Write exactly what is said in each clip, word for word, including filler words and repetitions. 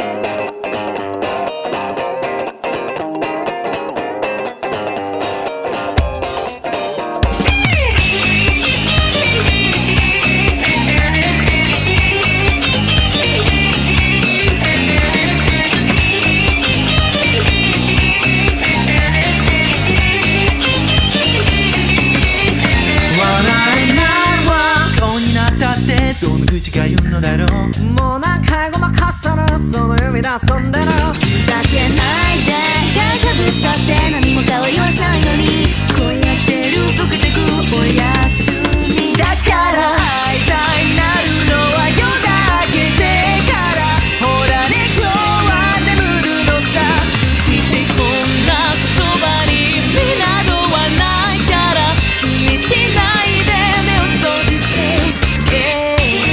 もう何回ごまかしたのその指で遊んでる。 ふざけないで会社ぶったって何も変わりはしないのにこうやってるふけてくおやすみだから会いたいなるのは夜が明けてからほらね今日は眠るのさしてこんな言葉に意味などはないから気にしないで目を閉じて、yeah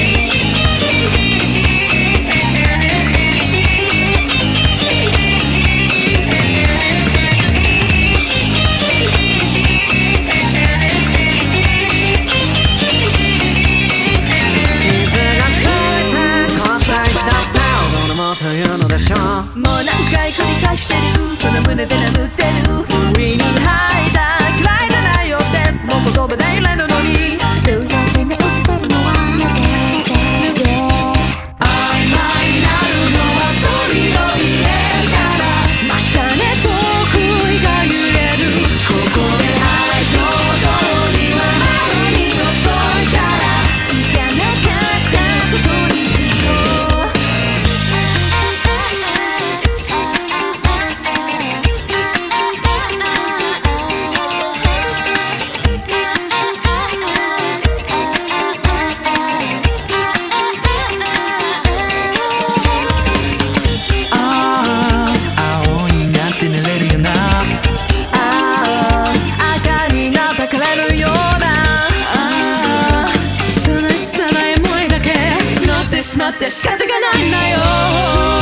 もう何回繰り返してるその胸で眠ってる上に吐いた嫌いじゃないよですもう言葉で言えるのにそうやって目を伏せるのはなぜなぜ曖昧なるのはそりの家からまたね遠くが揺れるここで愛情通りはまだに遅いから聞かなかったことにしようしまって仕方がないんだよ